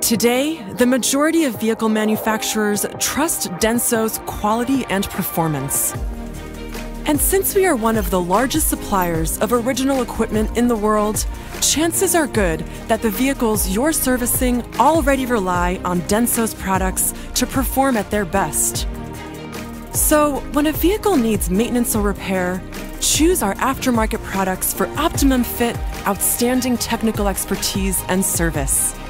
Today, the majority of vehicle manufacturers trust DENSO's quality and performance. And since we are one of the largest suppliers of original equipment in the world, chances are good that the vehicles you're servicing already rely on DENSO's products to perform at their best. So, when a vehicle needs maintenance or repair, choose our aftermarket products for optimum fit, outstanding technical expertise, and service.